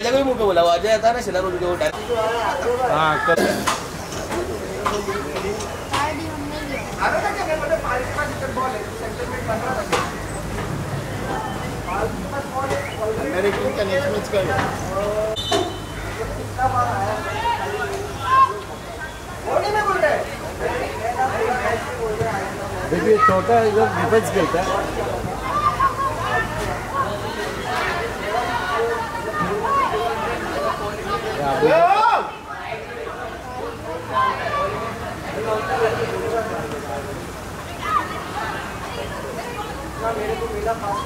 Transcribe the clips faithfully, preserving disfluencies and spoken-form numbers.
कोई मुंह पे बोला वो अजय आता है ना शिला रोड के वो टाइम। हाँ कर मेरे टीम का नेक्स्ट मैच कर देखिए छोटा इधर डिफेंस खेलता है। मेरे को मिला पास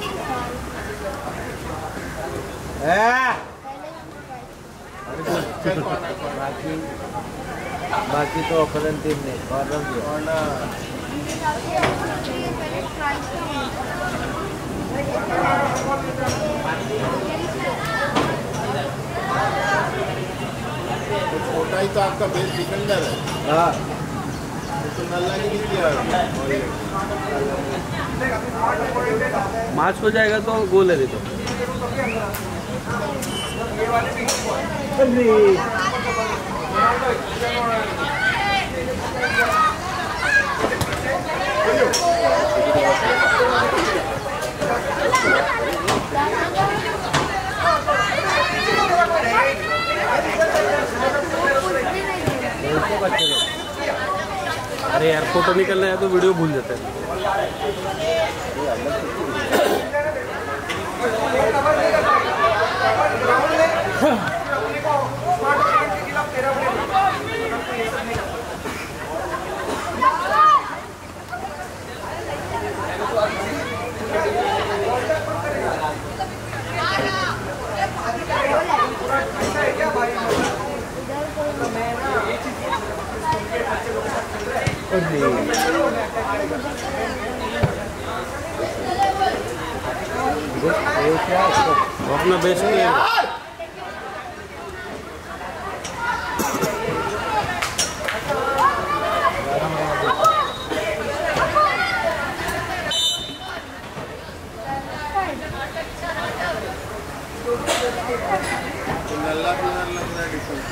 बाकी बाकी तो ओपनर टीम ने कॉर्नर दिया। तो छोटा ही तो आपका बेस्ट डिफेंडर है। हाँ तो नल्ला नहीं किया मैच हो जाएगा तो गोल है तो अरे यार फोटो निकलना है तो वीडियो भूल जाता है। अपना बेस्ट नल्ला प्लेयर लग रहा है डिफेंस।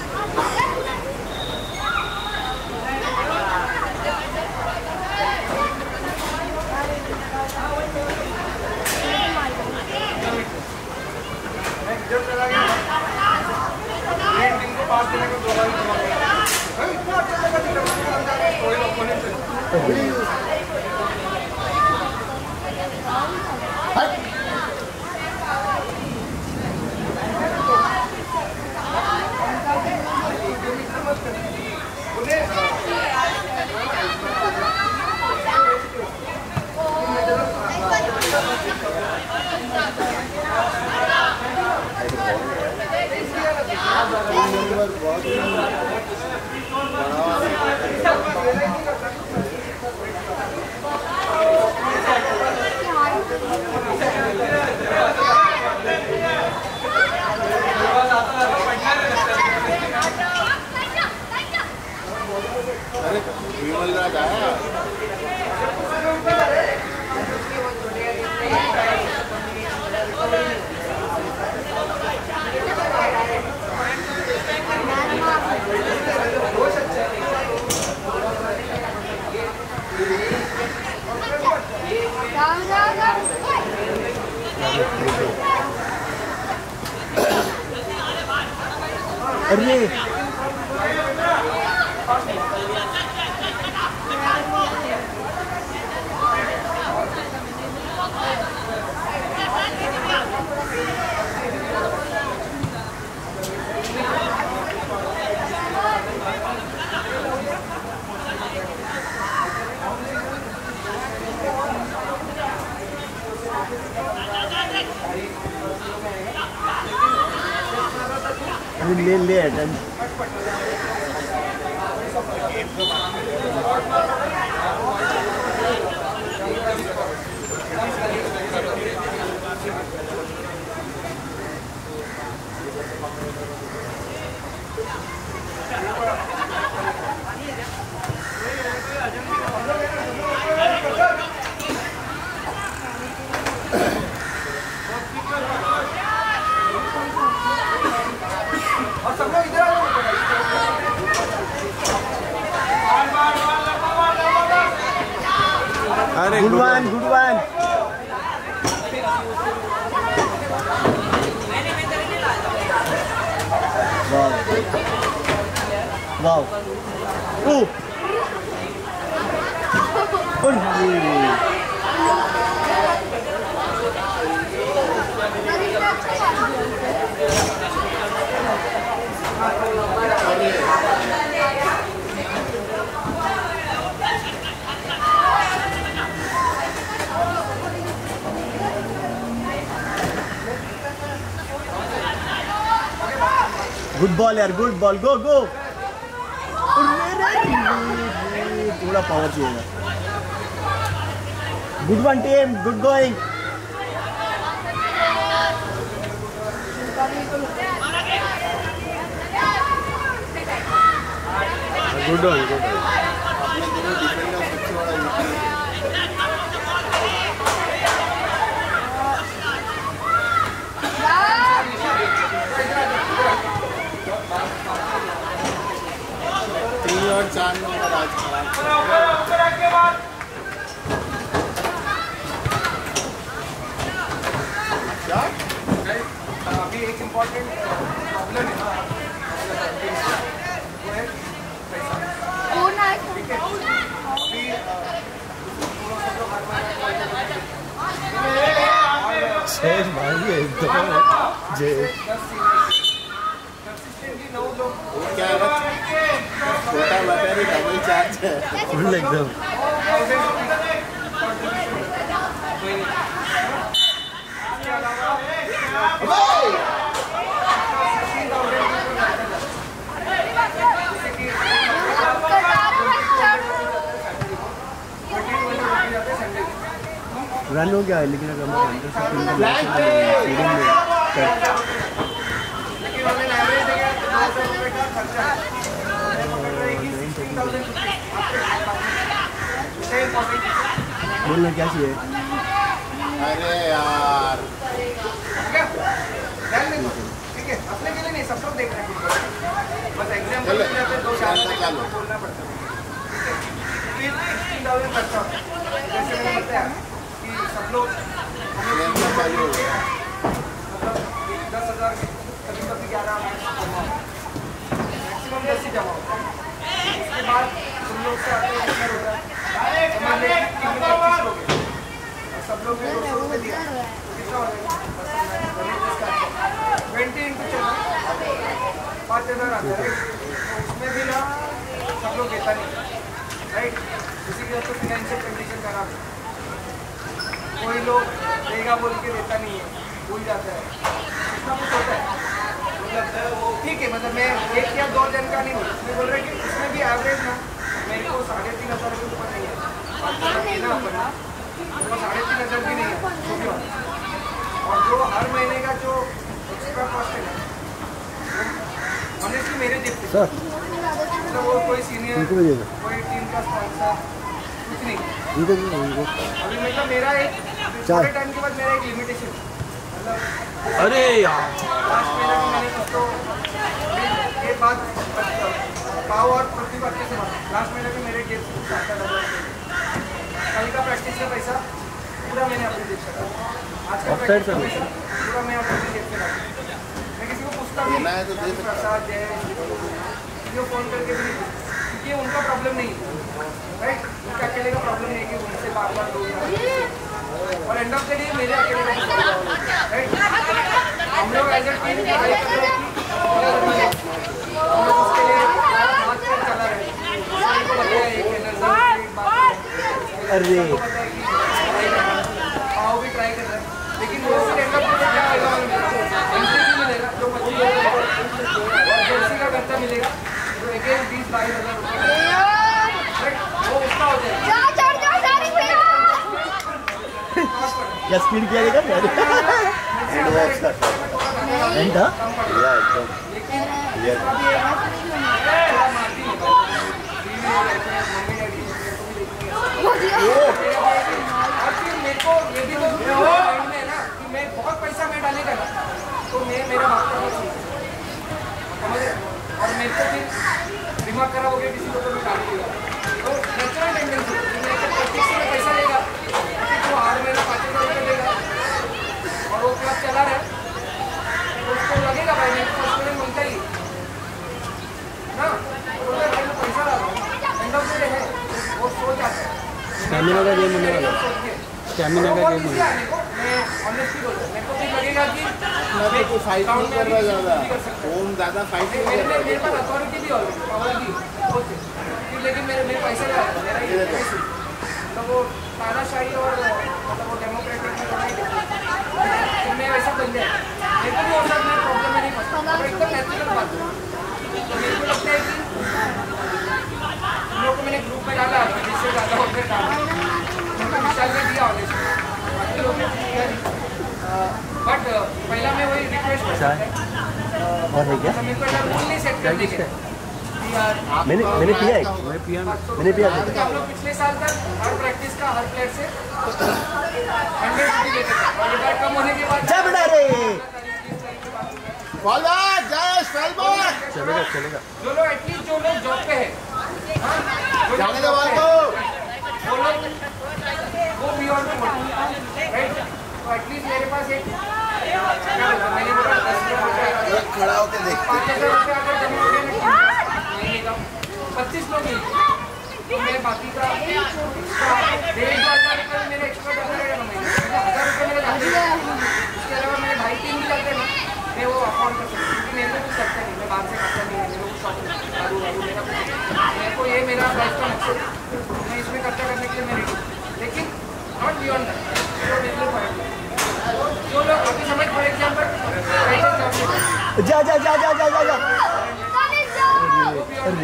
अरे ले ले अटेंड अरे good one good one wow wow good ball यार गुड बॉल गो गो थोड़ा पावर चाहिए good one team good going good one good one तीन और चार नंबर आज क्या अभी एक इम्पोर्टेंट प्रॉब्लम है ना वो है पैसा ठीक है अभी शेष भाई एकदम जे वो क्या है छोटा बैटरी डबल चार्ज है फुल एकदम रन हो गया है लेकिन अगर हम अंदर से टीम का मैच स्टेडियम में बोलना क्या चाहिए अरे यार ठीक है अपने के लिए नहीं सब लोग देख रहे हैं बस एग्जाम चलो, दो शाम तक चालू। बोलना पड़ता है फिर फिफ्टीन थाउजेंड खर्चा जैसे मैंने बताया कि सब लोग गेम का चालू हो गया। मतलब दस हज़ार कभी कभी ग्यारह मैक्सिमम दस ही जमा होता है उसके बाद तुम लोग से आते हैं हो रहा है हमारे टीम में पच्चीस लोग हैं और सब लोग ने दो सौ रुपये दिया तो कितना हो जाएगा ट्वेंटी इंटू चौदह पाँच हज़ार आता है तो उसमें भी ना सब लोग देता नहीं राइट इसी की वजह से फिनेंशियल कंडीशन खराब है कोई लोग देगा बोल के देता नहीं है भूल जाता है इतना कुछ होता है मतलब ठीक है मतलब मैं एक या दो जन का नहीं बोल मैं बोल रहा कि उसमें भी एवरेज ना मेरे को साढ़े तीन हज़ार के ऊपर नहीं है ना अपन मेरे को साढ़े तीन हज़ार भी नहीं है जो भी हो और जो हर महीने का जो एक्स्ट्रा कॉस्ट है ना ऑनेस्टली मेरे जेब से सर मतलब वो कोई सीनियर इनको भी दे दो कोई टीम का स्पॉन्सर कुछ नहीं इनको भी दो, इनको अभी मतलब मेरा एक थोड़े टाइम के बाद मेरा एक लिमिटेशन मतलब अरे यार लास्ट महीना में मैंने उसको ये बात पाव और प्रतिभा के से लास्ट महीने में मेरे जेब से आता लगा कल का प्रैक्टिस का पैसा पूरा मैंने अपनी जेब से रखा आज का Offside प्रैक्टिस का सर। पैसा पूरा मैं अपनी जेब से रखा मैं किसी को पूछता भी देना है तो दे सकते। प्रसाद जय जो फोन करके भी नहीं क्योंकि उनका प्रॉब्लम नहीं है राइट उनका अकेले का प्रॉब्लम नहीं है कि उनसे बार बार लोग और एंड ऑफ द डे मेरे अकेले का राइट हम लोग एज अ टीम ट्राई कर रहे हैं कि हम लोग उसके लिए हाथ पर चला रहे हैं सभी को बताया एक एनर्जी एक बात अरे सबको पता है कि पाव भी ट्राई कर रहे हैं लेकिन वो फिर एंड ऑफ द डे क्या होगा एंट्री भी मिलेगा जो पच्चीस और जर्सी का खर्चा मिलेगा तो एक एक बीस बाईस हज़ार रुपये वो उसका हो जाएगा क्या स्पीड किया जाएगा हैंड वॉक सर एंड हाँ या एकदम लेकिन ये इसका भी एक थोड़ा मार्जिन होगा बीवी और ऐसे मम्मी डैडी को भी देखनी है और फिर मेरे को ये भी तो माइंड में है ना कि मैं बहुत पैसा मैं डालेगा ना तो मैं मेरा बाप का समझ रहे और मेरे को फिर दिमाग खराब हो गया किसी को तो मैं डाल दूंगा तो नेचुरल टेंडेंसी मैं प्रैक्टिस में पैसा लेगा स्टैमिना का गेम होने वाला है, स्टैमिना का गेम होने वाला है। मैं ऑनेस्टली बोल रहा हूँ, मेरे को भी लगेगा कि ना तो फाइट नहीं कर रहा ज़्यादा, ओम ज़्यादा फाइट नहीं मेरे कर मेरे रहा। पास अथॉरिटी भी ऑलरेडी पावर भी ओके, लेकिन मेरे मेरे पैसे लगा मेरा ये मतलब वो तानाशाही और मतलब वो डेमोक्रेटिक में थोड़ा ही difference। तो मैं वैसा बन जाए मेरे को भी हो सकता है, प्रॉब्लम में नहीं फंसता और एकदम नेचुरल बात है। तो मेरे को लगता है कि हम लोग को मैंने ग्रुप में डाला जिससे ज़्यादा होकर डाला उनको विशाल में दिया ऑनेस्टली, बाकी लोग ने दिया नहीं। बट पहला मैं वही रिक्वेस्ट करता है और है क्या? मेरे को ऐसा रूल नहीं सेट कर देंगे यार। मैंने मैंने पिया है, मैं पिया मैंने पिया था। हम लोग पिछले साल तक हर प्रैक्टिस का हर प्लेयर से हंड्रेड फिफ्टी लेते थे और ये बार कम होने के बाद जा बेटा रे। बॉल बैक, जय स्टाइल बॉल। चलेगा चलेगा। जो लोग एटलीस्ट जो लोग जॉब पे है हाँ, जो लोग जाने दे job बॉल पे को। हैं, वो लोग वो बियॉन्ड टू राइट। तो एटलीस्ट मेरे पास एक क्या बोलता मैंने बोला दस हजार रुपये एक खड़ा होकर देख। पाँच हजार रुपये अगर जमा हो गया ना महीने का पच्चीस लोग ही तो मेरे बाकी का डेढ़ दो हज़ार रुपये मेरे एक्स्ट्रा जाता रहेगा ना महीने हज़ार रुपये मेरे जाते हैं। उसके अलावा मेरे भाई तीन भी जाते हैं ना मैं वो अफोर्ड कर सकता हूँ क्योंकि मेरे को कुछ करता नहीं, मैं बाहर से खाता नहीं है, मेरे को शॉपिंग दारू वारू मेरा कुछ मेरे को ये मेरा लाइफ का मकसद है, मैं इसमें खर्चा करने के लिए मैं रेडी हूँ। लेकिन नॉट बियॉन्ड दैट जो बिल्कुल पॉइंट जो लोग अभी समझ फॉर एग्जाम्पल जा जा जा जा जा जा जा। अरे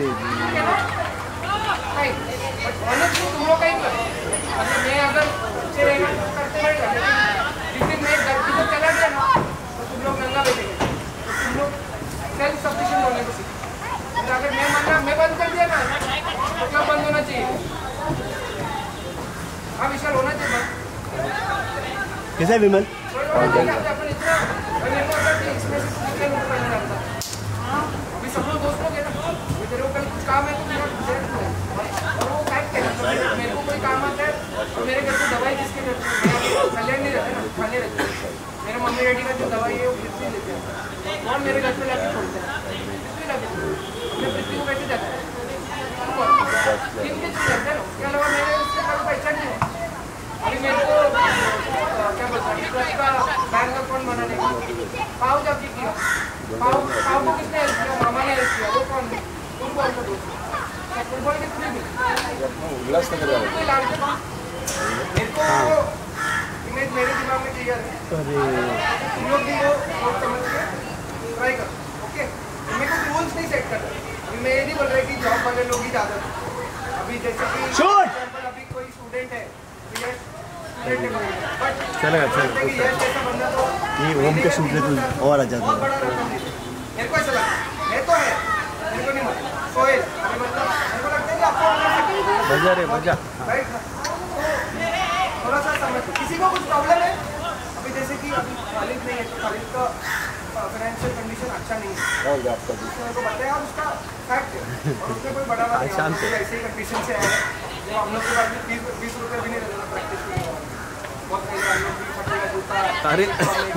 नहीं बट ऑनेस्टली तुम लोग का ही करो मतलब मैं अगर पीछे रहेगा तो करते रहेगा लेकिन जिस दिन मैं गलती से चला गया ना तो तुम लोग नंगा बैठेंगे, तो तुम लोग सेल्फ सफिशिएंट होने को सीखो। तो अगर मैं मानना मैं बंद कर दिया ना तो क्या बंद होना चाहिए? हाँ विशाल होना चाहिए बंद। कैसा है विमल? कोई लोग नहीं करते अपन इतना और मेरे को अगर इसमें से कुछ नहीं मुझे पहले लगता अभी सब लोग दोस्त लोग हैं ना तेरे को कल कुछ काम है तो मेरा शेयर करो और वो फैक्ट है मेरे को कोई काम आता है तो मेरे घर पे दवाई किसके घर पे कल्याण नहीं रहते ना खाने रहते हैं। मेरे मम्मी डैडी का जो दवाई है वो पृथ्वी लेते हैं और मेरे घर पे लाके छोड़ते हैं पृथ्वी लाके अपने पृथ्वी को कैसे जाता है तीन के चीज रहते हैं ना उसके अलावा मेरे उससे कोई पहचान नहीं है। अभी मेरे को क्या बोलते हैं ट्रस्ट का बैंक अकाउंट बनाने का पाव जाती किया पाव पाव को किसने हेल्प किया? मामा ने हेल्प किया। वो कौन है? फुटबॉल का दोस्त फुटबॉल के थ्रू मिली कोई लाल के मेरे को इमेज मेरे दिमाग में क्लियर है। तुम लोग भी वो सोच समझ के ट्राई करो ओके। मेरे को रूल्स नहीं सेट करना अभी मैं ये नहीं बोल रहा कि जॉब वाले लोग ही ज़्यादा अभी जैसे कि एग्जाम्पल अभी कोई स्टूडेंट है चलेगा चलेगा। ये ओम के सूट ले तू और आ जा। बहुत बड़ा रकम है मेरे को ऐसा लगता है तो है मेरे को नहीं मालूम सोहेल अभी मतलब मेरे को लगता है कि आपको बजा रे बजा। राइट थोड़ा सा समझ किसी को कुछ प्रॉब्लम है अभी जैसे कि अभी खालिद नहीं है तो खालिद का फाइनेंशियल कंडीशन अच्छा नहीं है उसने को बताया और उसका फैक्ट है और उसने कोई बड़ा बात नहीं ऐसे ही कंडीशन से आया वो हम लोग के पास में बीस बीस रुपये भी नहीं रहता था प्रैक्टिस के लिए बहुत कई हम लोग भी फटेगा जूता अरे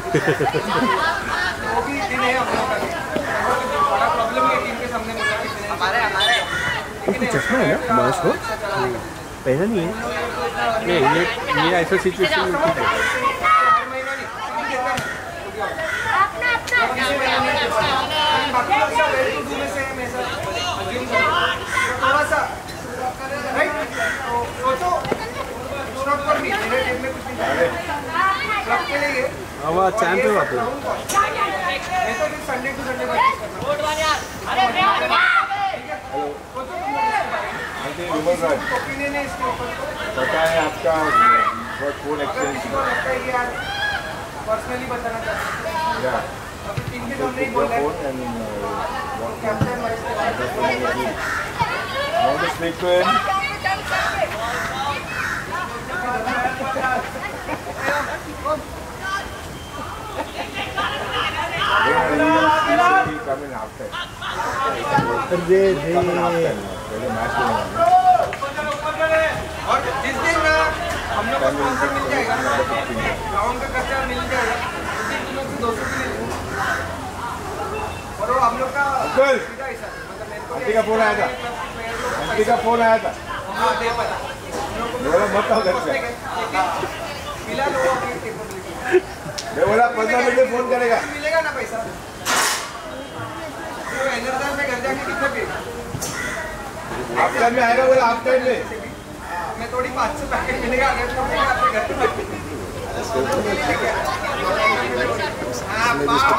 वो भी दिन है हम लोग का बड़ा प्रॉब्लम है टीम के सामने हमारे हमारे तो चश्मा है ना महेश को पहना नहीं है ये ये ये ऐसा सिचुएशन में ठीक है। हर महीना नहीं देता है बाकी लोग सब वेल टू डू में से है मैं सर अज्यूम करो थोड़ा सा राइट तो सोचो स्टॉक पर भी मेरे टीम में कुछ नहीं क्लब के लिए अब चैंपियन बात है मैं तो सिर्फ संडे टू संडे प्रैक्टिस करना ठीक है सोचो तुम लोग इसके बारे में ओपिनियन है इसके ऊपर पता है आपका फोन अगर एक्सचेंज किसी को लगता है कि यार पर्सनली बताना चाहते हैं अभी टीम के सामने ही बोल रहे हैं captain vice want to speak to him? Coming after. अरे रे और जिस दिन ना हम लोग को स्पॉन्सर मिल जाएगा ग्राउंड का खर्चा मिल जाएगा उस दिन तुम लोग से दो सौ की और वो हम लोग का सीधा हिसाब मतलब मेरे को आंटी का फोन आया था आंटी का फोन आया था हम लोग दे पाता हम लोग को बोला मत आओ घर से। फिलहाल वो अपनी capability। मैं बोला पंद्रह मिनट में फोन करेगा। मिलेगा ना पैसा? तो एनर्जाइज में घर जाके कितना पे? आप टाइम में आएगा बोला आप टाइम में। मैं थोड़ी पाँच सौ पैकेट मिलेगा अगर तो मैं आपके घर पे। हाँ पाँच।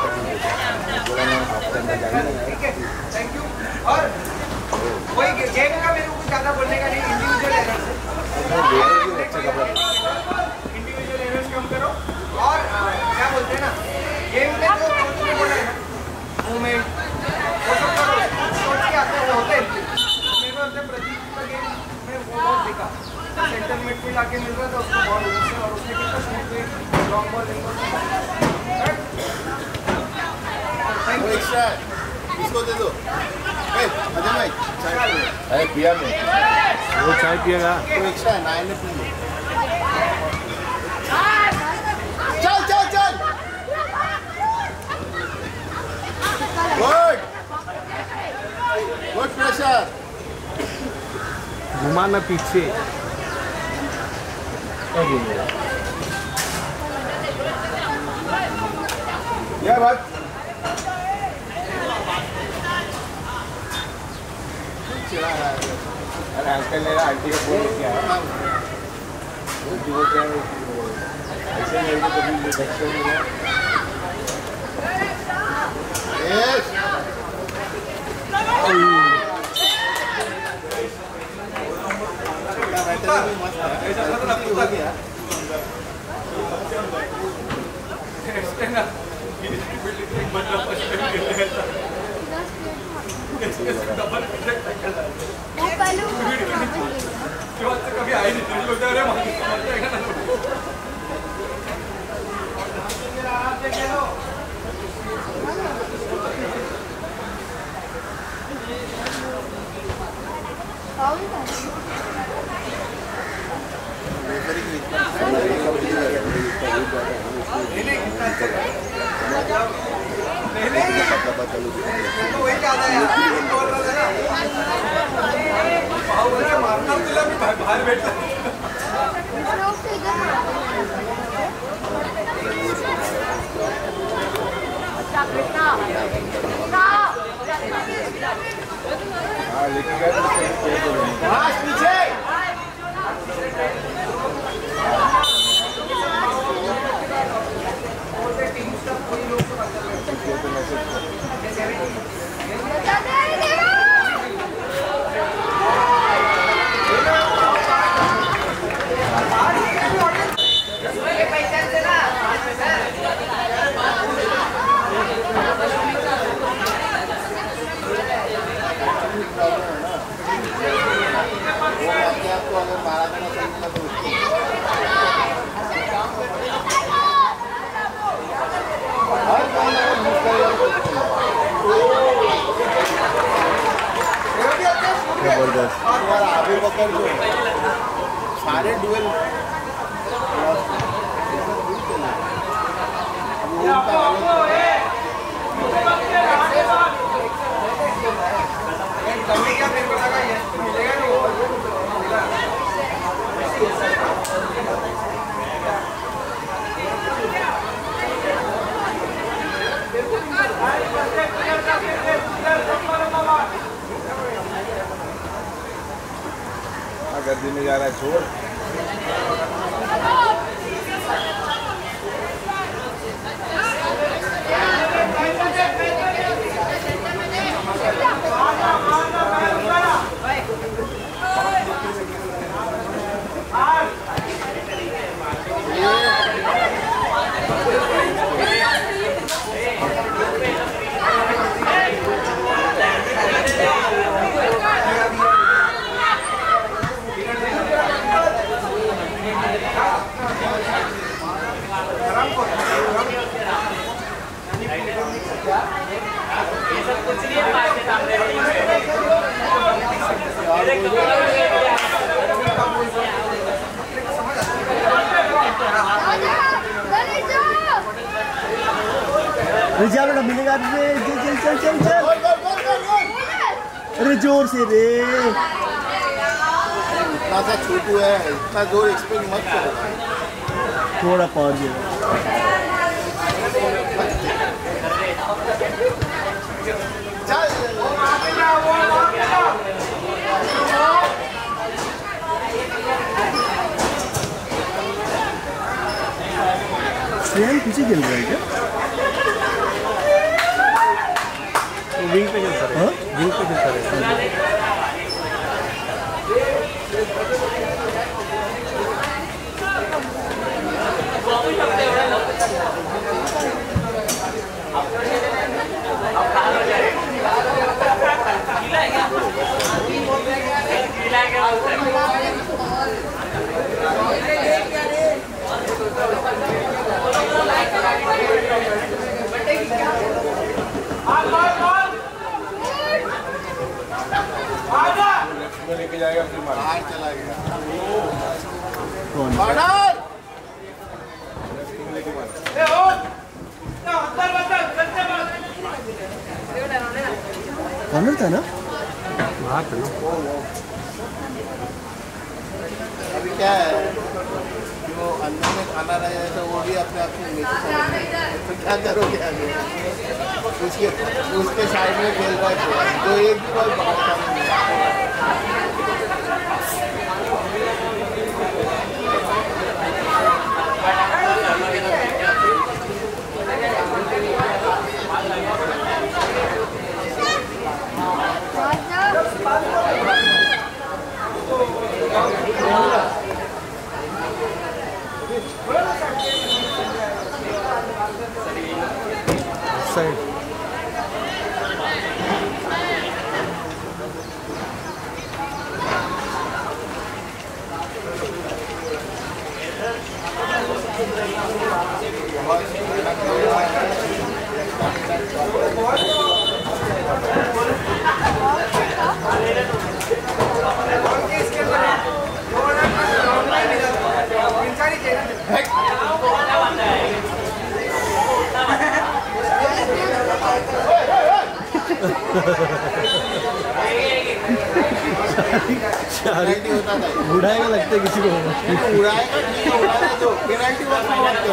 ठीक है, थैंक यू। और वही गेम का मेरे को कुछ ज़्यादा बोलने का नहीं, इंडिविजुअल एरर्स है। इंडिविजुअल एरर्स कम करो और क्या बोलते हैं ना, गेम में जो कोच ने बोला है ना, मूवमेंट वो सब करो, सोच के आते हैं वो होते हैं। मेरे को अपने प्रदीप का गेम में वो बहुत देखा, सेंटर मिडफील्ड आके मिल रहा था उसको बॉल उससे और उसने कितना स्मूथ पे लॉन्ग बॉल लेकर वो एक्स्ट्रा इसको दे दो। ए अजय भाई चाय अरे पिया में वो चाय पिएगा। वो एक्स्ट्रा है नाइन में पी लो। चल चल चल गुड गुड प्रेशर। घुमाना पीछे। क्या बात अरे अंकल ने आंटी का फोन किया है। आंटी को क्या ऐसे मेरे को कभी बच्चों में यस कभी आई नहीं बाहर बैठ पीछे जबरदस्त यार अभी बकर जो सारे डुएल गर्दी में जा रहा है छोड़ रिजाल ना मिलेगा रे चल चल चल चल अरे जोर से रे इतना सा छोटू है, इतना जोर एक्सपेक्ट मत करो। थोड़ा पावर दिया। श्रेयन पीछे खेल रहा है क्या? विंग पे खेलता है। हाँ? विंग पे खेलता है। लेके जाएगा फिर मार बाहर चला गया। कौन? ऑर्डर! लेके मार कॉर्नर था ना? हाँ तो अभी क्या है कि वो अंदर में खाना रह जाए तो वो भी अपने आप को नीचे चला जाए। तो क्या करोगे आगे? उसके उसके साइड में खेल रहा है तो एक भी बॉल पकड़ता नहीं है। साइड पेनल्टी होता था। उड़ाएगा लगता है किसी को। उड़ाएगा नहीं, उड़ाने दो। पेनल्टी मत करो।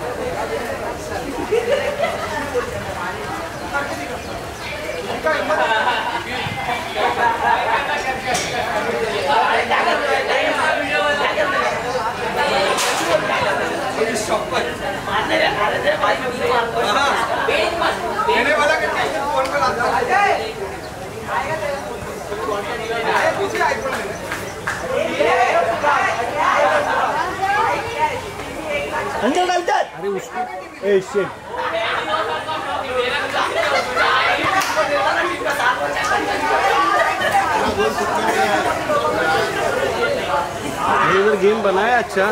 देने वाला के फोन पे लाता है। पीछे आईफोन ले। अंदर डाल दे। अरे उसको ए शिट। इधर गेम बनाया अच्छा।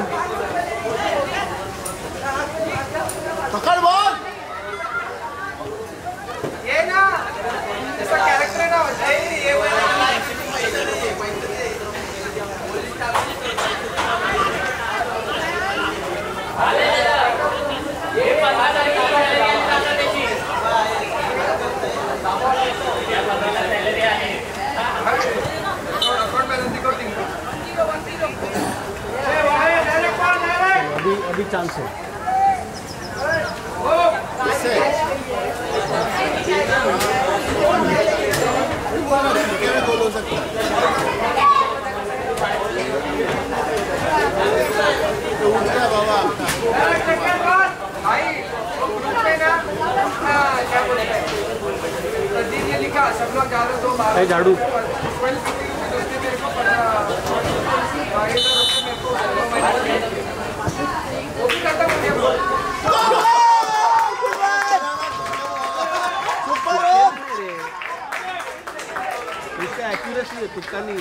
पकड़ बॉल। ये ना ऐसा कैरेक्टर है ना ये वो अभी अभी चांस है। इससे गोल हो सकता है। तो उठ गया बाबा। भाई ग्रुप में ना क्या बोलते हैं प्रदीप ने लिखा सब लोग जा रहे दो बार झाड़ू मेरे को पता भाई मेरे को वो भी करता मुझे इसका एक्यूरेसी है, तुक्का नहीं है।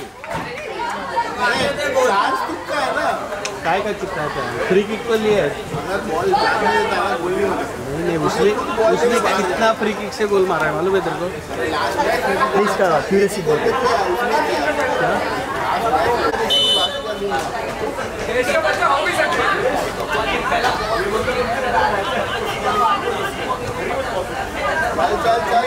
चांस तुक्का है ना। काय का तुक्का है? फ्री किक तो लिया है। अगर बॉल जाने देता है गोल नहीं होता। नहीं नहीं उसने उसने कितना फ्री किक से गोल मारा है मालूम है तेरे को? लास्ट मैच में इसका एक्यूरेसी बहुत है। ऐसे बच्चा हो भी सकते हैं चल चल चल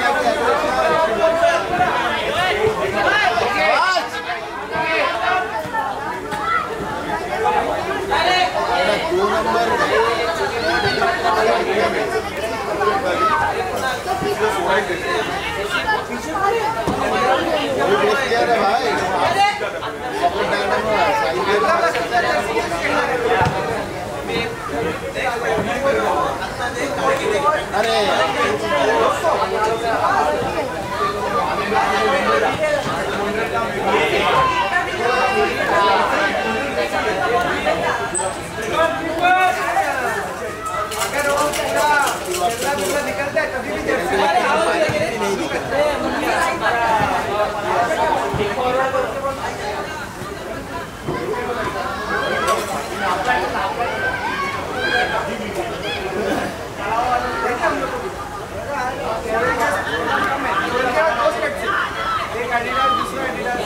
निकलता है कभी भी नहीं दिखता। एक एडिडास दूसरा एडिडास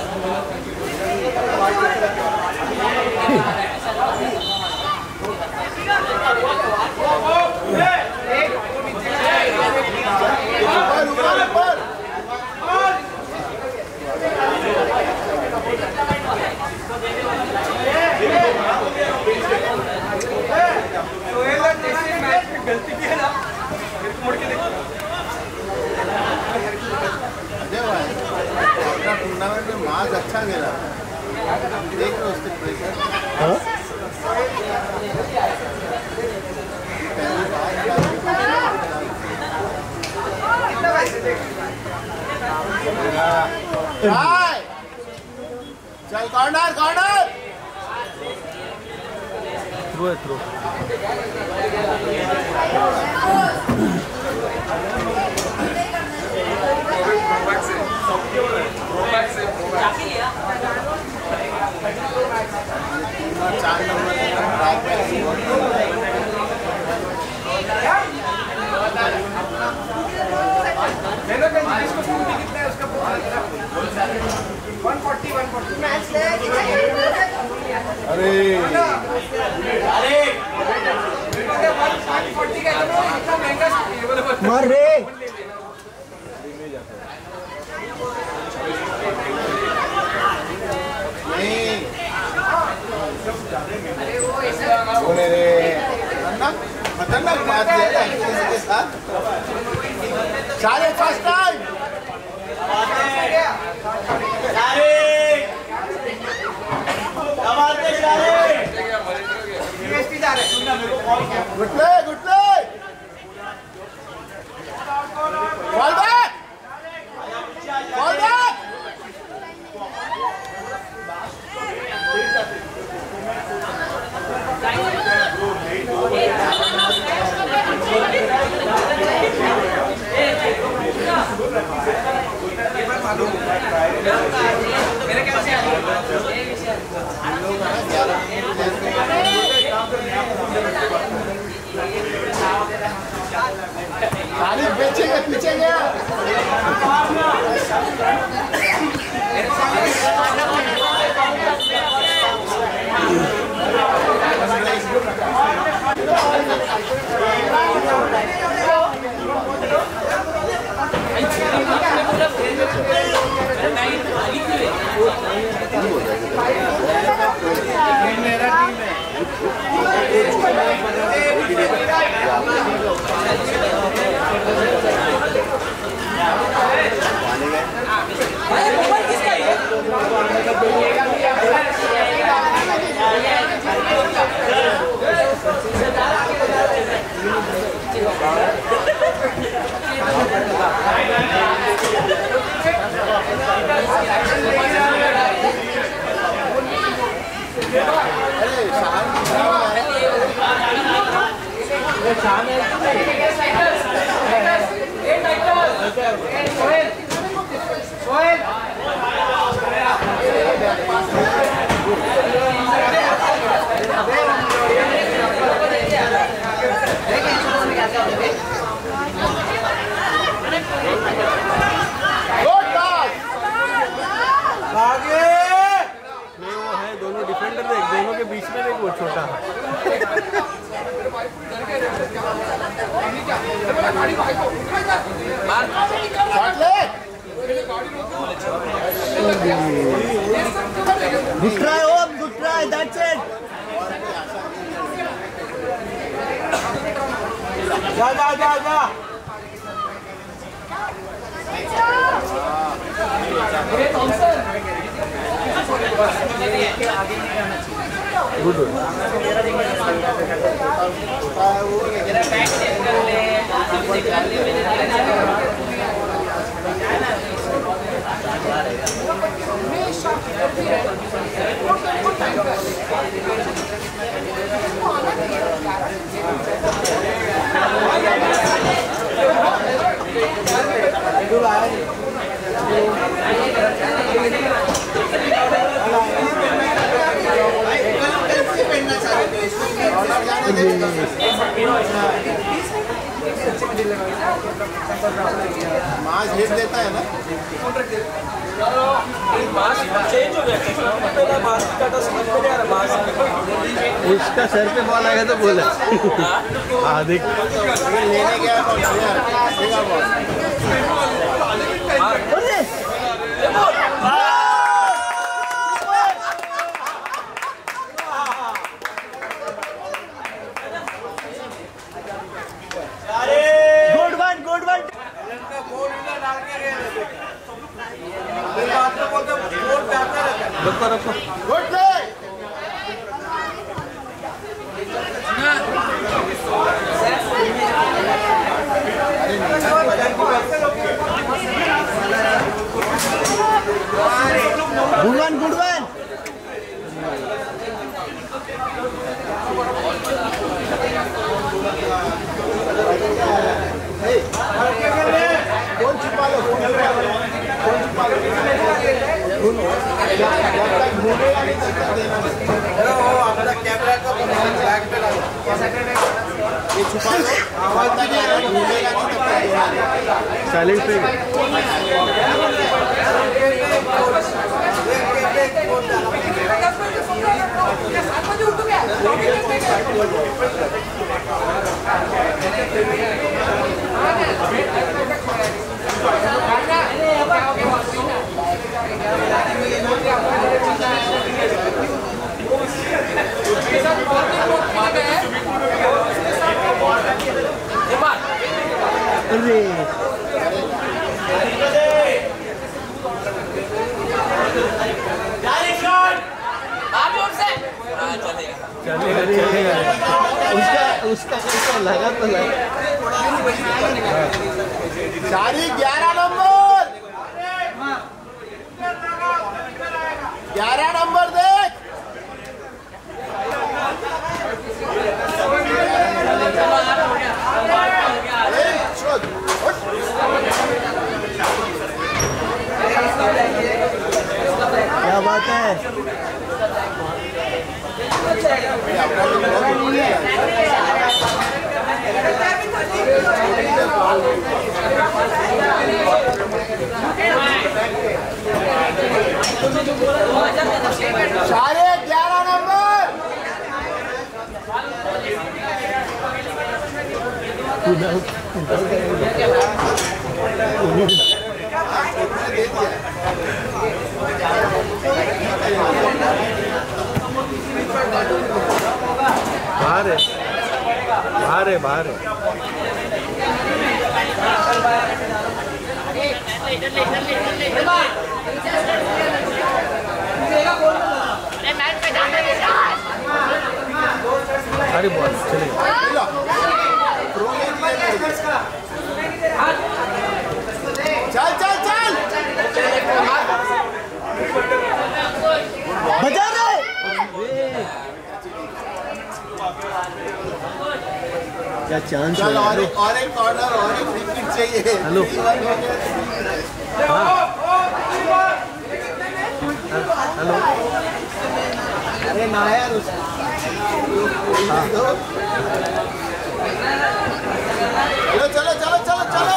गलती की है ना मोड़ के देखो अपना टूर्नामेंट में मार्क्स अच्छा गिरा देख लो उसके प्रेशर चल कॉर्नर कॉर्नर थ्रू है थ्रू चार नंबर कितना है उसका वन फोर्टी वन फोर्टी अरे अरे वन फोर्टी का इतना महंगा मार रे खतरनाक बात है किसी के साथ सारे first time good play good play ball back ball back मेरे ख्याल से खाली पीछे के पीछे गया Good try, Om. Good try. That's it. जा जा जा जा गुड मास हिट देता है ना उसका सर पे बॉल आएगा तो बोला हाँ देख लेने गया गुड वन गुड वन रखो रखो good play good one good one कौन छिपा लो कौन छिपा लो कौन छिपा लो जब तक घूमेगा नहीं तब तक देना अपना कैमरा को बैक पे लगाओ ये छुपा लो आवाज नहीं आ रहा घूमेगा नहीं तब तक देना साइलेंट पे अरे चलेगा उसका उसका उसका लगा तो लगा सारी ग्यारह नंबर ग्यारह नंबर देख क्या बात है सारे ग्यारह नंबर बाहर है बाहर है बाहर है सारी बॉल चलेगा चल चल चल बजा रहे क्या चांस चल है और एक और एक कॉर्नर और एक विकेट चाहिए हेलो हेलो अरे ना यार चलो चलो चलो चलो चलो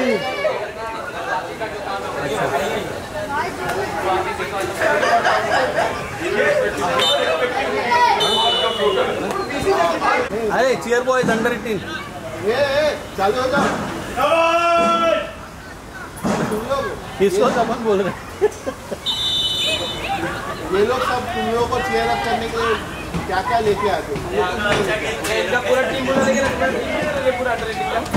अरे चीयर बॉयज अंडर एटीन ये चालू हो जाओ तुम लोग किसको अपन बोल रहे ये लोग सब तुम लोगों को चीयर अप करने के लिए क्या क्या लेके आते हो? इनका पूरा टीम बोला लेकिन पूरा टीम है पूरा अंडर एटीन का।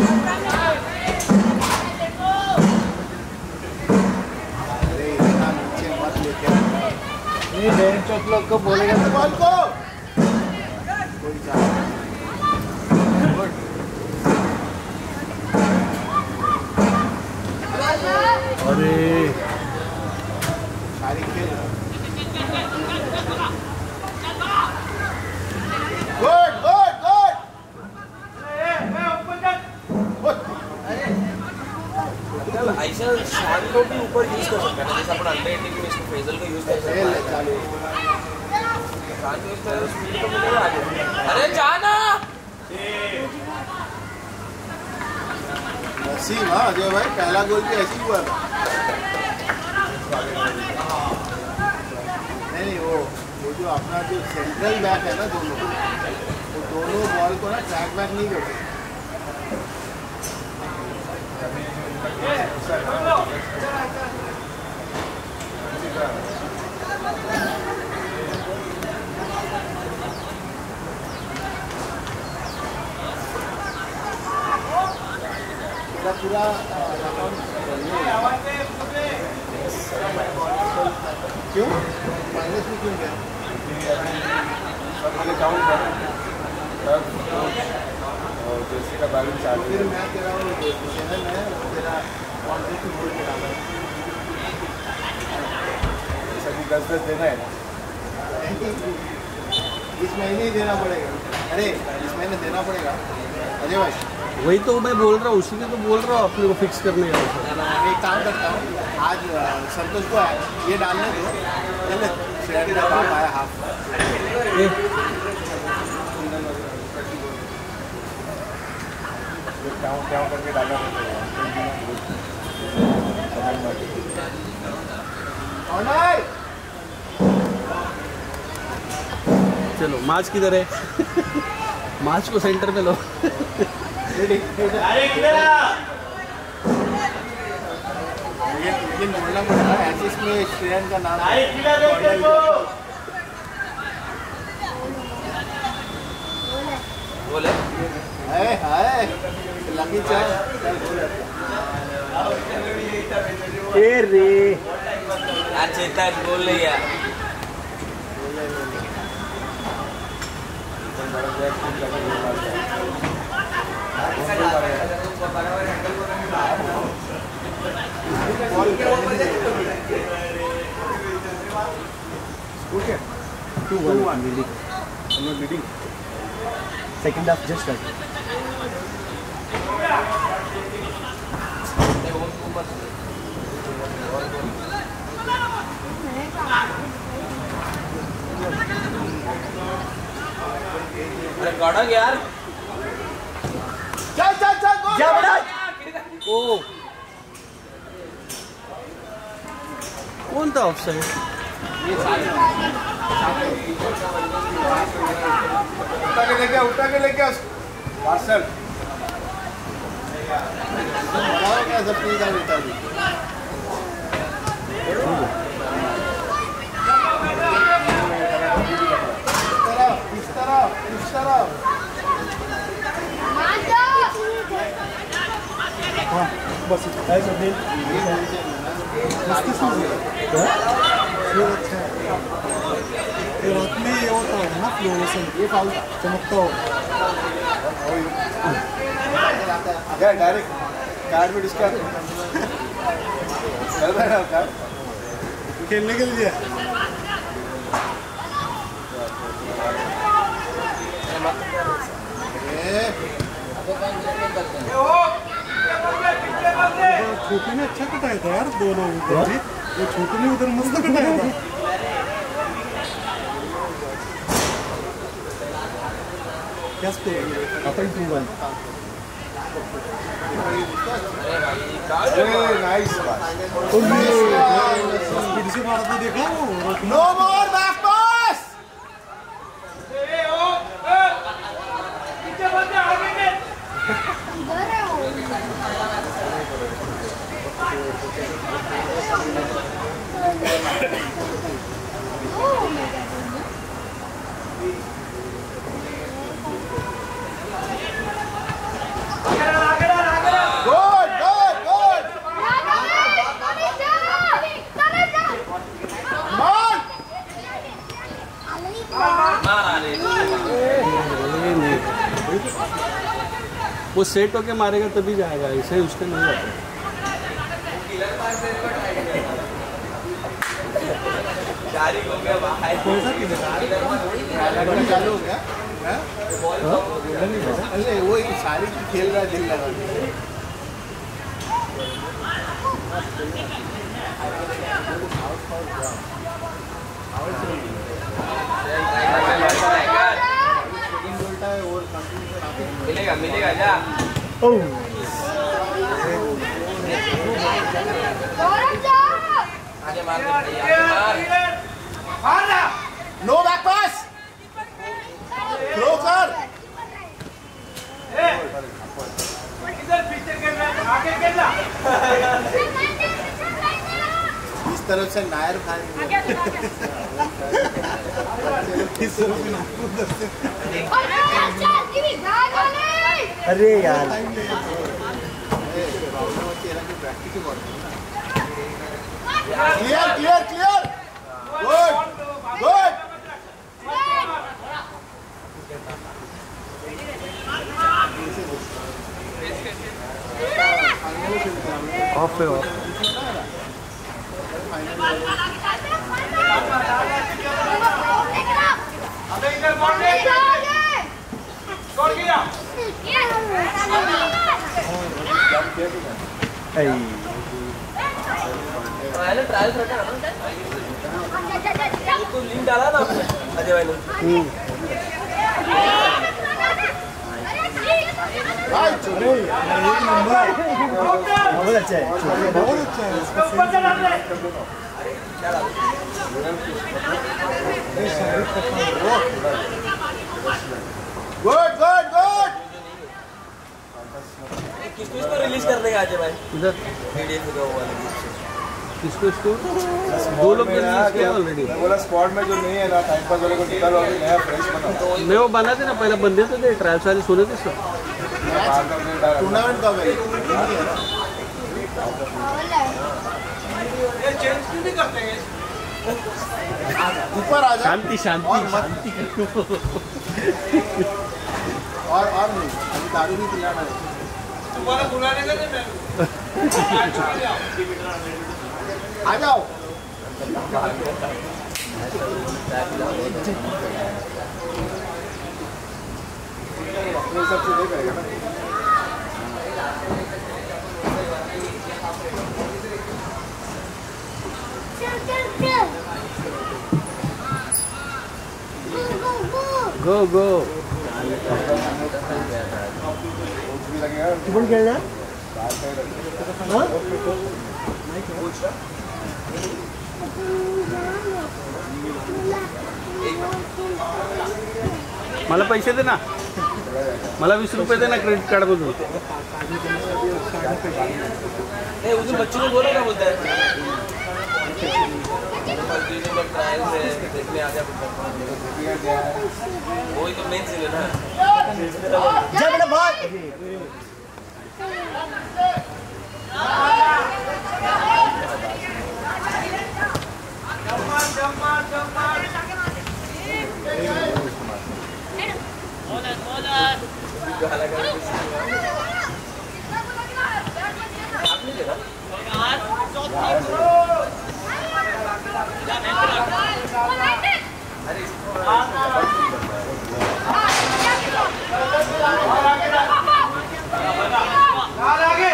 अरे इतना नीचे मत लेके आना। नहीं बेंच चौक लोग को बोलेगा तो बॉल को कोई चाह गुड अरे सारी खेल गुड गुड गुड ऐसा शान को भी ऊपर यूज कर सकते हैं जैसे अपन अंडर एटीन में इसको फैजल को यूज कर सकते खेल हैं। ले चालू शान को यूज करें स्पीड तो मिलेगा आगे। अरे जाना नसीब हाँ अजय भाई पहला गोल भी ऐसे ही हुआ था। नहीं नहीं वो वो जो अपना जो सेंट्रल बैक है ना दोनों वो दोनों बॉल को ना ट्रैक बैक नहीं करते। मेरा पूरा क्यों माइनस में क्यों गया? पहले काउंट कर तब और जैसे का बैलेंस चालू फिर मैं तेरा वो चैनल है तेरा कॉन्ट्रैक्ट बोल के डाला सभी दस दस देना है। इस महीने ही देना पड़ेगा। अरे इस महीने देना पड़ेगा अजय भाई। वही तो मैं बोल रहा हूँ, उसी के तो बोल रहा हूँ अपने को फिक्स करने का। मैं एक काम करता हूँ आज अ, संतोष को ये डालने दो चल शेयर का काम आया हाफ काउंट काउंट करके डालना पड़ेगा। ऑनर चलो मार्च किधर है? मार्च को सेंटर में लो। लेकिन बोलना पड़ेगा ऐसे इसमें श्रेयन का नाम बोले है हाय लकी चाय ए रे यार चेतन बोल ले यार। Okay two one leading. हम लोग leading second half just start. अरे गड़ा यार चल चल चल गोल जा बेटा। ओ कौन था ऑफसाइड? उठा के लेके उठा के लेके पार्सल बताओ क्या सब चीज है बेटा जी। इस तरफ इस तरफ हाँ बस ऐसा नहीं। ये रात में ये होता है ना फ्लोरेसेंट, ये फाउल था चमकता हो। क्या डायरेक्ट कार्ड में डिस्काउंट चल रहा है ना कार्ड खेलने के लिए छोटी ने अच्छा कटाया था यार दो लोग उधर भी। वो छोटी ने उधर मस्त कटाया था। क्या स्कोर है? अपन टू वन। नाइस स्पीड से मारा था देखा वो। नो मोर बैक पास वो सेट होके मारेगा तभी जाएगा, ऐसे उसका नहीं जाता। चालू हो गया अरे वो सारी खेल रहा है दिल लगा मिलेगा मिलेगा जा। आगे मार नो बैक पास थ्रो कर इधर पीछे खेल रहा है, आगे खेल रहा। इस तरफ से नायर भाई इस तरफ से अरे यार clear clear clear good good off है ऑफ अबे इधर बॉल दे, स्कोर किया। पहले ट्रायल रखा ना, तो लिंक डाला ना आपने अजय भाई ने। भाई चलो एक नंबर बहुत अच्छा है, बहुत अच्छा है इसका ऊपर से डाल दे। गुड गुड गुड किसको इसको रिलीज करने का अजय भाई? इधर मीडियम में वो वाला किसको इसको दो लोग रिलीज किया ऑलरेडी। मैं बोला स्क्वाड में जो नहीं है ना टाइम पास वाले को निकालो, अभी नया फ्रेश बनाओ। मैं वो बना थे ना, पहले बंदे तो थे ट्रायल्स वाले, सुने थे सब। टूर्नामेंट कब है ये चेंज क्यों नहीं करते हैं? ऊपर आ जा शांति शांति और मत शांति। और और नहीं अभी दारू भी पिलाना है तुम्हारा बुलाने का नहीं मैं आ जाओ अपने हिसाब से नहीं करेगा ना। गो गो फुटबॉल खेलना है? हाँ? मला पैसे दे ना, मला वीस रुपये दे ना क्रेडिट कार्ड मधून। नहीं उस दिन बच्चों को बोलो क्या बोलता है? ट्रायल से देखने आ जा, वही तो मेन सीन है ना। जा बेटा भाग। जम्मार जम्मार जम्मार आगे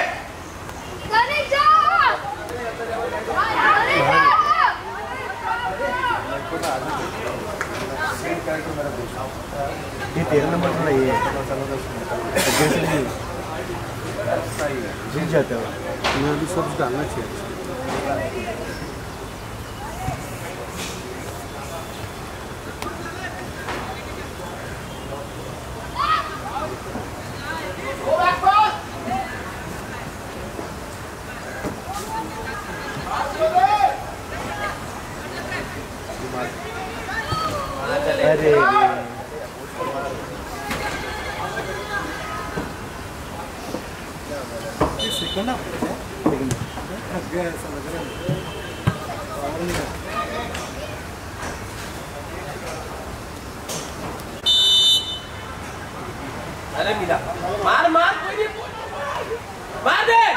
ये तेरह नंबर थोड़ा ये जैसे नहीं जीत जाते हो। मैं अभी सब डालना चाहिए। अरे सेकंड हाफ थक गया ऐसा लग रहा है। अरे मिला मार मार कोई नहीं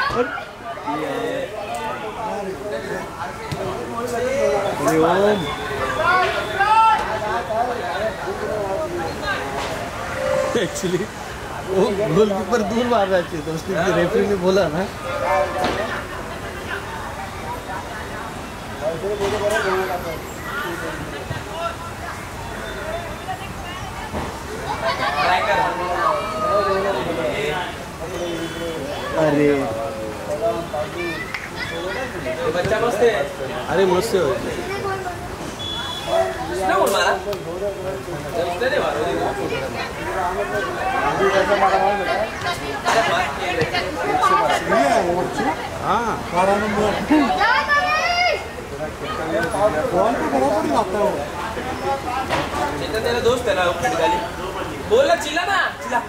ओम एक्चुअली वो गोलकीपर दूर मार रहा चाहिए तो उसके रेफरी ने बोला ना अरे बच्चा मस्त है। अरे मस्त हो किसने बोल मारा? उसने नहीं मारा। अरे मार के हाँ बारह नंबर बॉल पे बराबर ही आता है चेतन तेरा दोस्त है ना निकाली बोल ना चिल्ला ना चिल्ला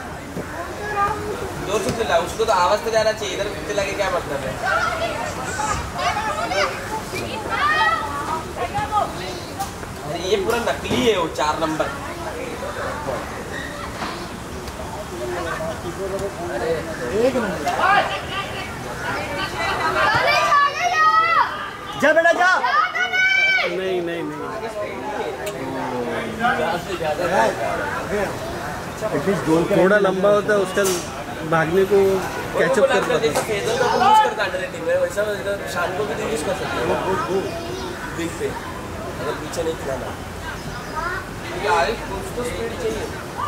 जोर से चिल्ला उसको तो आवाज तो जाना चाहिए इधर चिल्ला के क्या मतलब है अरे ये पूरा नकली है वो चार नंबर एक नंबर जा बेटा जा नहीं नहीं नहीं थोड़ा लंबा होता है उसका भागने को कैचअप कर पाता जैसे फेजल का यूज करता है टीम में वैसा इधर शान को भी तो यूज कर सकते हैं बिग पे अगर पीछे नहीं खिलाना यार कुछ तो स्पीड चाहिए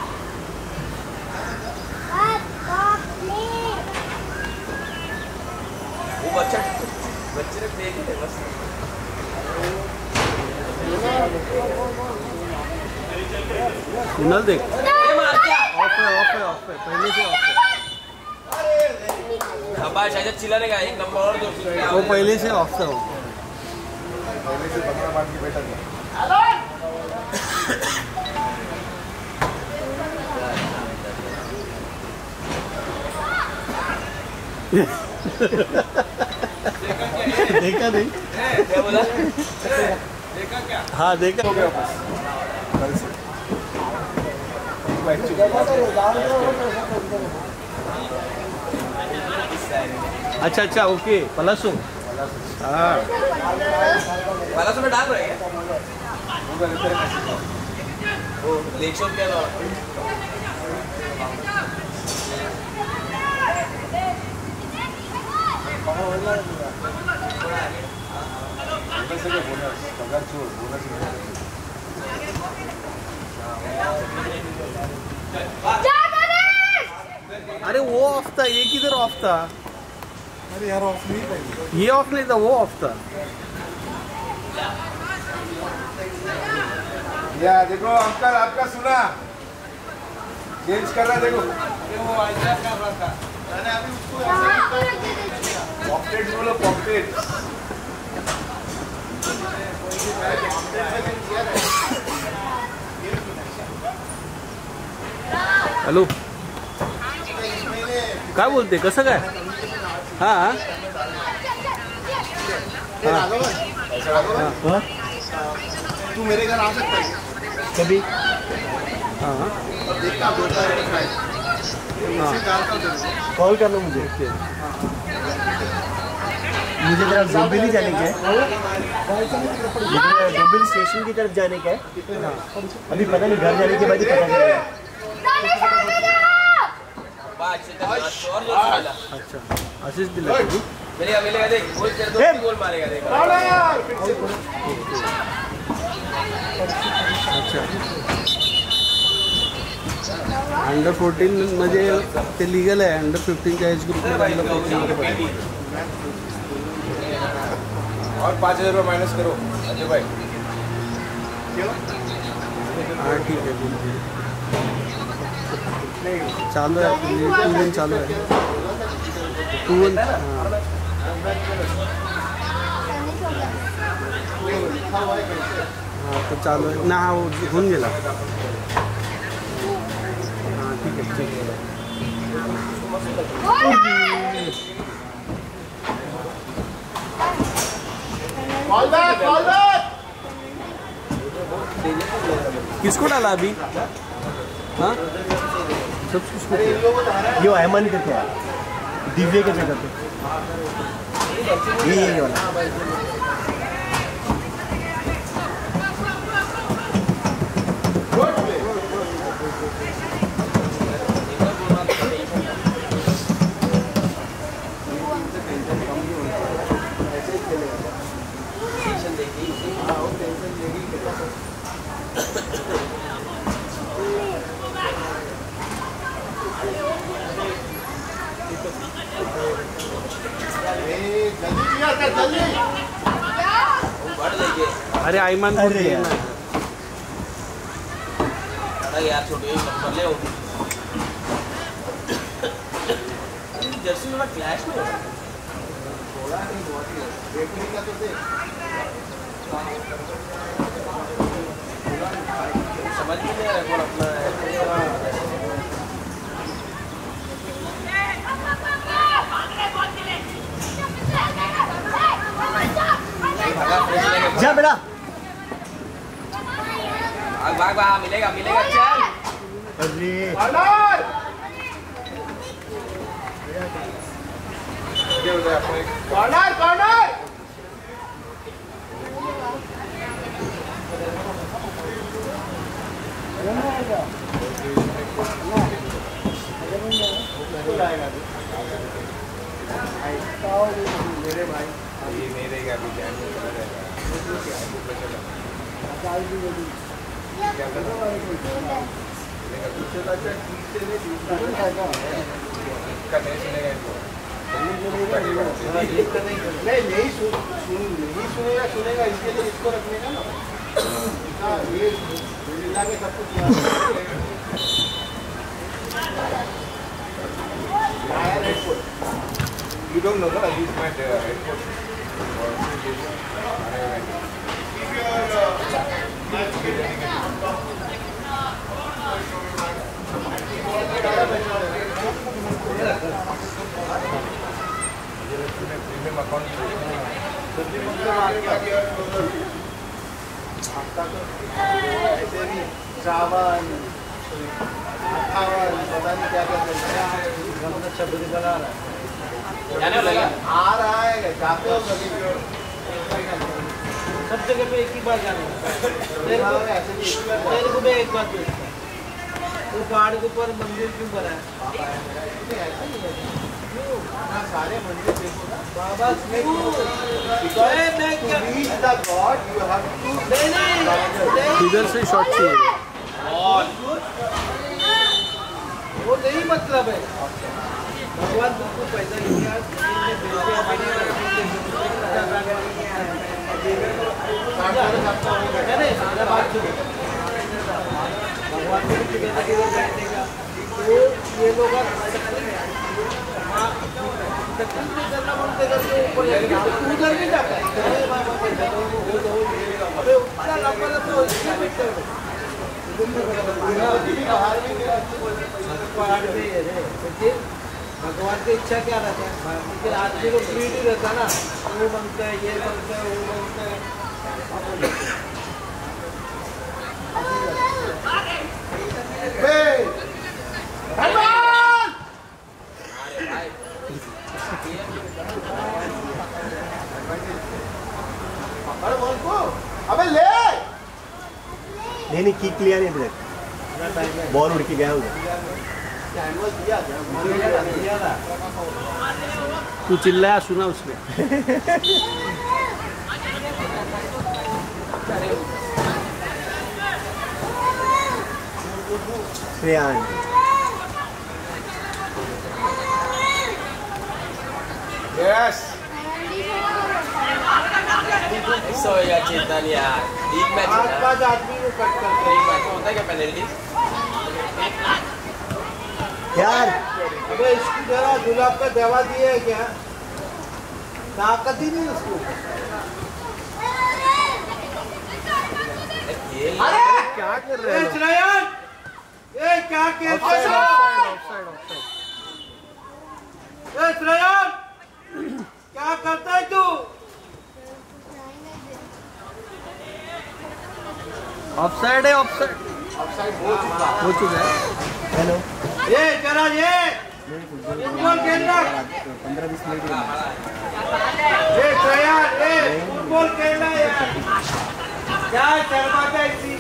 वो बच्चा बच्चे ने देखे थे बस कुणाल देख ये मार क्या ऑफ है ऑफ है ऑफ है पहले से ऑफ है शाबाश शायद चिल्लाने का एक नंबर और दो वो पहले से ऑफ था वो पहले से पंद्रह बार की बैठा था देखा नहीं क्या बोला हाँ देखा हो गया बस कल से अच्छा अच्छा ओके पलासो हाँ वाला समय डाल रहे हैं वो लेग शॉट क्या था अरे वो ऑफ था ये किधर ऑफ था अरे यार ऑफ नहीं पाएंगे ये ऑफ नहीं था वो ऑफ था या देखो अंकल आपका सुना चेंज कर रहा देखो वो आइडिया कर रहा था मैंने अभी उसको पॉकेट्स बोलो पॉकेट्स हॅलो काय बोलते कसं काय हाँ हाँ हाँ तू मेरे घर आ सकता है कभी हाँ देखता हूँ दोपहर में फ्राई कॉल करना मुझे मुझे जरा डोंबिवली जाने का है मुझे डोंबिवली स्टेशन की तरफ जाने का है अभी पता नहीं घर जाने के बाद ही पता चलेगा अच्छा आशीष दिला मिलेगा मिलेगा देख गोल तेरे दो गोल मारेगा देख अच्छा अंडर फोर्टीन मध्ये ते लिगल आहे अंडर फिफ्टीनच्या एज ग्रुपमध्ये अंडर फोर्टीनमध्ये पाहिजे और पाँच हजार रुपये माइनस करो अजय भाई हाँ ठीक है चालू है टू वन चालू है टू वन हाँ तो चालू है ना हाँ वो होऊन गेला हाँ ठीक है ठीक है कॉल बैक कॉल बैक किसको डाला अभी हाँ सब किसको यो अहमद करके है दिव्य के जगह पे ये ये वाला अरे आईमान को अरे यार यार छोटे नंबर ले जर्सी में क्लैश में थोड़ा नहीं बहुत ही रेफरी का तो देख समझ में नहीं आ रहा कौन अपना है जा बेटा भाग भाग भाग मिलेगा मिलेगा चल अरे कॉर्नर कॉर्नर मेरे भाई ये मेरे का भी ध्यान में चला जाएगा क्या करना है नहीं नहीं सुन नहीं सुनेगा सुनेगा इसके लिए इसको रखने का ना ये मिला के सब कुछ you don't know that this might uh, airport or premium account ऐसे भी चावल चावल पता नहीं क्या क्या शब्द निकल आ रहा है जाने लगा आ रहा है जाते हो कभी सब जगह पे एक ही बार जाना तेरे को तेरे को भी एक बात पूछता वो पहाड़ के ऊपर मंदिर क्यों बना है सारे मंदिर देखो ना बाबा इधर से शॉट चाहिए वो नहीं मतलब है भगवान तुमको पैसा दिया भगवान को बैठेगा तो ये लोग उधर भी जाता है अबे उतना लंबा लंबा उसमें बैठते हो पहाड़ पे है लेकिन भगवान की इच्छा क्या रहता है लेकिन आदमी को फ्रीड ही रहता है ना वो बनता है ये बनता है वो बनता है अबे ले नहीं नहीं किक लिया नहीं अभी तक बॉल उड़ के गया उधर तू चिल्लाया सुना उसने श्रेयान यस ऐसा होएगा चेतन यार एक मैच पाँच पाँच आदमी को कट करते एक मैच होता है क्या पेनल्टी यार अबे इसकी जरा गुलाब का दवा दिए है क्या ताकत ही नहीं उसको अरे क्या कर रहे ए हो श्रेयन ए क्या खेलते हो ए श्रेयन क्या करता है तू ऑफसाइड है ऑफसाइड ऑफसाइड हो चुका हो चुका है हेलो ये जरा ये फुटबॉल खेलना पंद्रह बीस मिनट ए यार ए फुटबॉल खेलना यार क्या शर्माता है इसी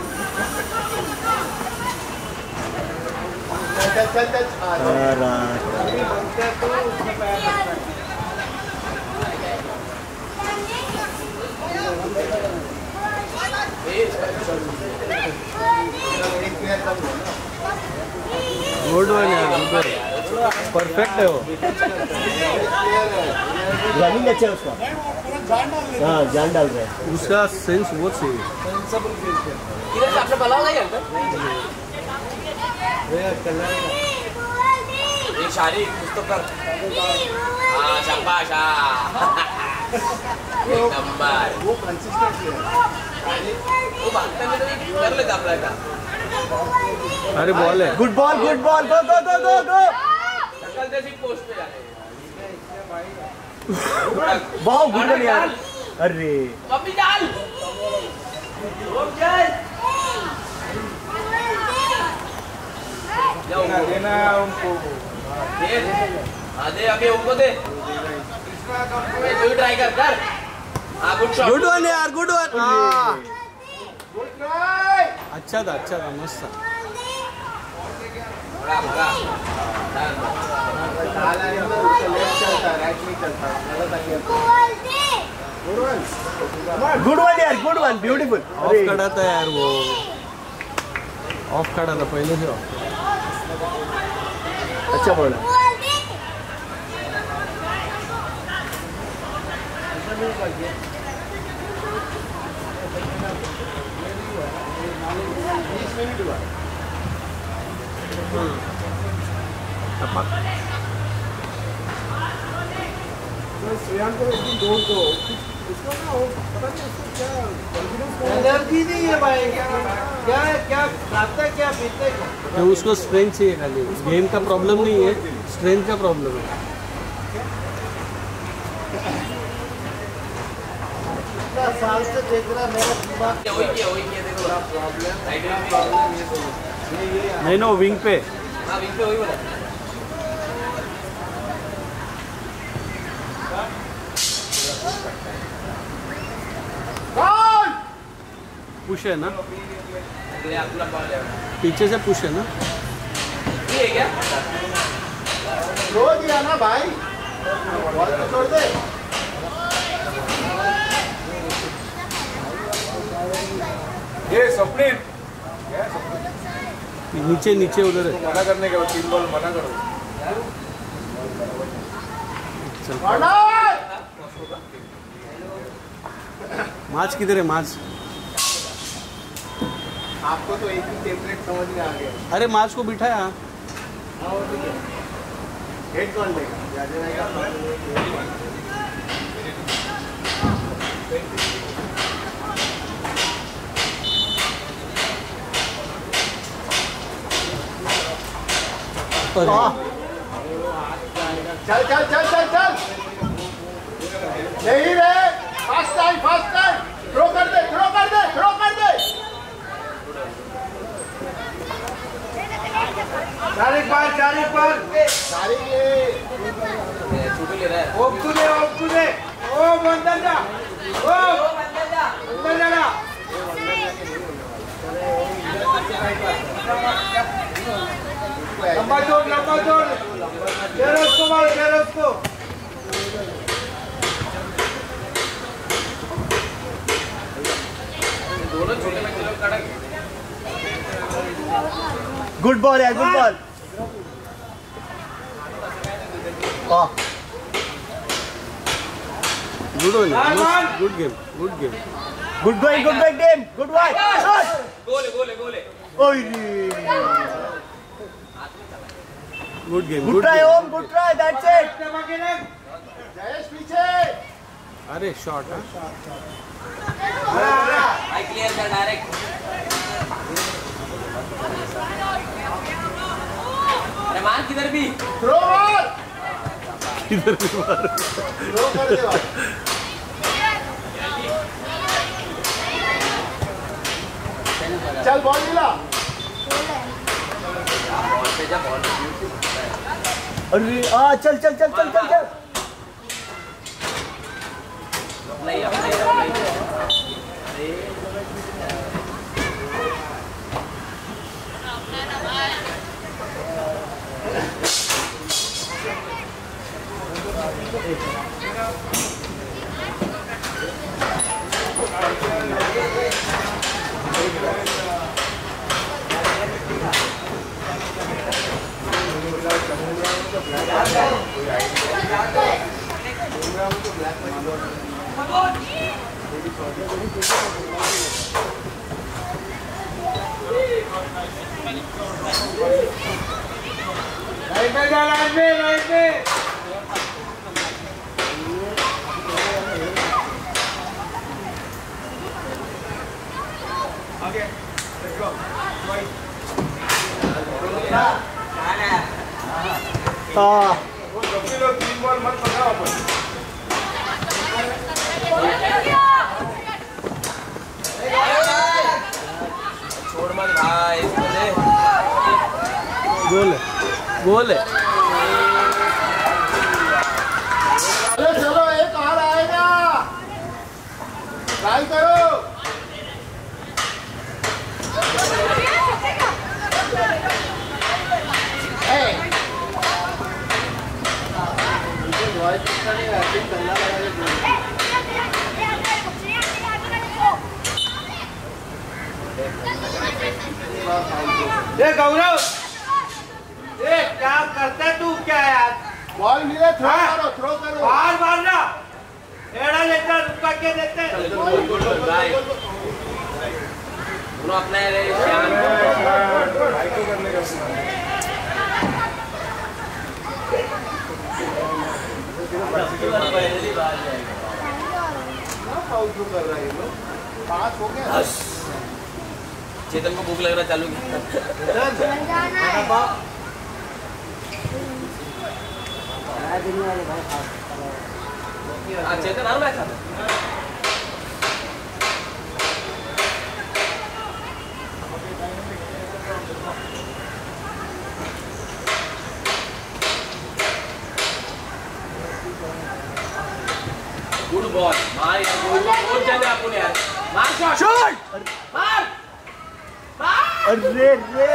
चल चल चल अभी बनते तो उसमें पैर रखता है गुड वन यार, परफेक्ट है वो। रनिंग अच्छा है उसका। हाँ जान डाल रहा है। उसका सेंस बहुत सही है। इधर से आपने बला होगा क्या अंकल? ये शारी कुछ तो कर। हाँ शाबाश हाँ। एक नंबर। वो कंसिस्टेंसी है। वो भागता में तो कर लेता अपना का। अरे बॉल है। Good ball good ball go go go go go. Uncle जैसी पोस्ट पे जाने। वाह गुड बॉल यार। अरे पप्पी डाल। रोक चल। देना है उनको दे हाँ दे अभी उनको दे तू ही ट्राई कर कर हाँ गुड शॉट गुड वन यार, गुड वन। हाँ गुड ट्राई अच्छा था, अच्छा था, मस्त था। भगा भगा डाला है ना, उसका लेफ्ट चलता है, राइट नहीं चलता। गलत आ गया। गुड वन यार, गुड वन, ब्यूटीफुल। ऑफ खड़ा था यार वो, ऑफ खड़ा था पहले से ऑफ। अच्छा बॉल है। बीस मिनट हुआ। श्रेयांक को एक दिन दोस्त दो उसका ना हो पता नहीं उसको क्या कॉन्फिडेंस एनर्जी नहीं है भाई क्या क्या क्या खाता क्या पीते तो उसको स्ट्रेंथ चाहिए खाली, गेम का प्रॉब्लम नहीं है, स्ट्रेंथ का प्रॉब्लम है। साल से देख रहा मेरा दिमाग वही किया वही किया देखो प्रॉब्लम साइड में प्रॉब्लम ये तो नहीं नो विंग पे। हाँ विंग पे वही बोला पुश है ना, अगले आपका बॉल है पीछे से पुश है ना। ये है क्या रो दिया ना भाई, बॉल तो छोड़ दे। ये स्वप्निल नीचे नीचे उधर है। मना करने के तीन बॉल मना करो मैच किधर है मैच? आपको तो एक ही टेम्पलेट समझ में आ गया। अरे मैच को बिठाया। हाँ वो ठीक है। हेड कौन देगा? याद रहेगा। चल चल चल चल चल नहीं रे, fast time fast time, throw कर दे थ्रो कर दे थ्रो कर दे। चार एक बार चार एक बार सारी ये छुट्टी ले रहा है ओप तू दे ओप तू दे ओ अंदर जा ओ अंदर जाना लंबा छोड़ लंबा छोड़ घेरो उसको मार घेरो उसको दोनों छोटे में किलो कड़क गुड बॉल यार, good ball. Good one, good game, good game. Good going, good going team, good wide shot. गोले गोले गोले ओए good game, good good try game. Om, good try, that's it. Jayesh पीछे। अरे शॉट हाँ। आई क्लियर कर direct अरे मार किधर भी थ्रो मार, इधर भी मार। थ्रो कर दे भाई। चल बॉल मिला। बॉल पे जा बॉल अरे आ चल चल चल चल चल चल नहीं अपने लाइन पे जा, लाइन पे, लाइन पे। आगे, let's go. हाँ वो जब लोग तीन बॉल मत पकड़ो अपन। छोड़ मत भाई, गोल है गोल है। चलो चलो एक और आएगा, ट्राई करो। ये गौरव, ये क्या करता है तू? क्या यार, बॉल मिले थ्रो हाँ? करो, थ्रो करो। बाहर मारना, एड़ा लेता रुका के देते हैं। गोल गोल गोल भाई, दोनों अपना रे श्याम भाई को करने का पहली बार जाएगा। फाउल क्यों कर रहा है ये लोग? पाँच हो गया। चेतन को भूख लग रहा, चालू हाँ चेतन हर मैच आता गुड बॉल मार यार, गोल गोल जाने अपन यार, मार शॉट शॉट मार मार। अरे रे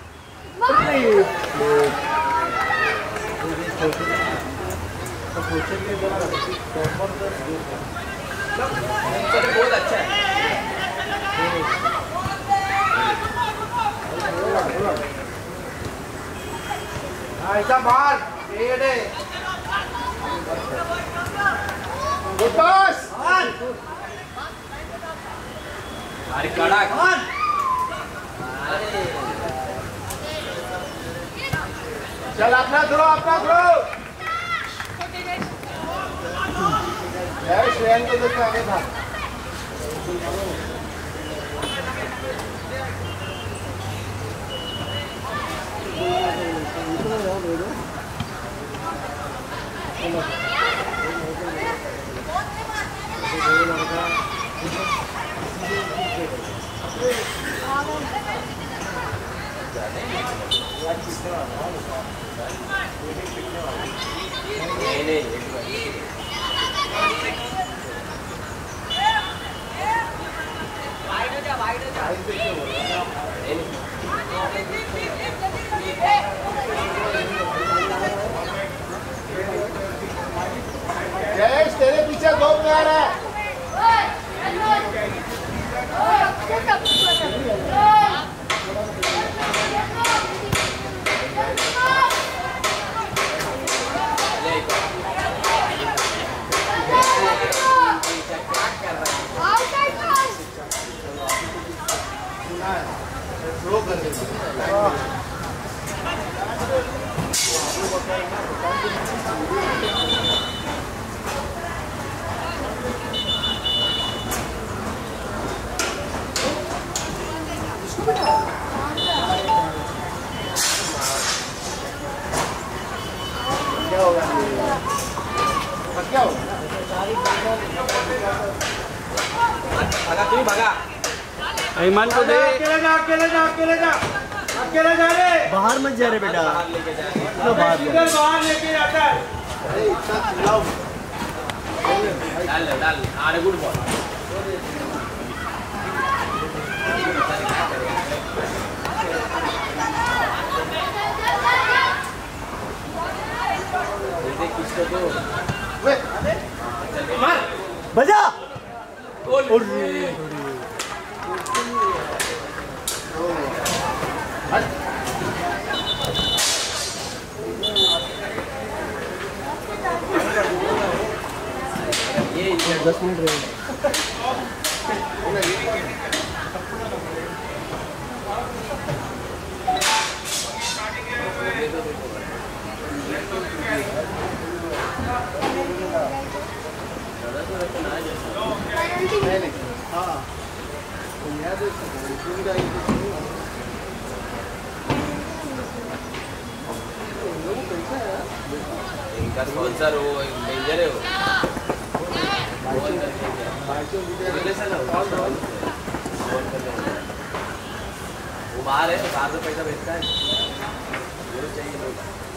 चलो बहुत अच्छा है। ऐसा मार, एड़े गुड पास। अरे कड़क चल अपना थ्रो, अपना थ्रो। यार श्रेयन को देखो आगे भाग। नहीं नहीं जयेश तेरे पीछे दो प्लेयर है। थ्रो कर दे। क्या होगा? क्या होगा? भागा, तू ही भागा। ईमान को दे। अकेले जा, अकेले जा, अकेले जा, अकेला जा रहे बाहर मत जा रहे बेटा, बाहर लेके जा रहे हैं। लो बाहर जा। इधर बाहर लेके जाता है। अरे इतना चिल्लाओ डाल ले, डाल ले। अरे गुड बॉल। देख किसको दो। वे मार। बजा। गोल। ये दस मिनट रहे। नहीं नहीं हाँ तो यहाँ तो सुविधा ही तो नहीं है। लोग कैसा है यार? इनका स्पॉन्सर हो, डेंजर है वो। वो बाहर है, बाहर से पैसा भेजता है। वो चाहिए लोग।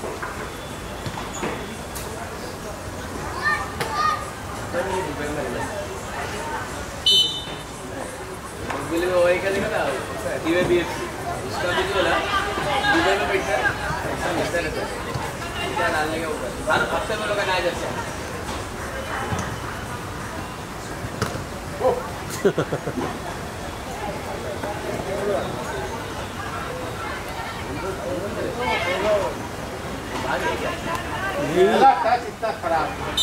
दुबई में वही करेगा ना, डीवे बी एफ सी उसका भी जो ना दुबई में बैठता है, ऐसा मिलता रहता है। क्या डालने के ऊपर हर हफ्ते में लोग नया जैसे पहला टच इतना खराब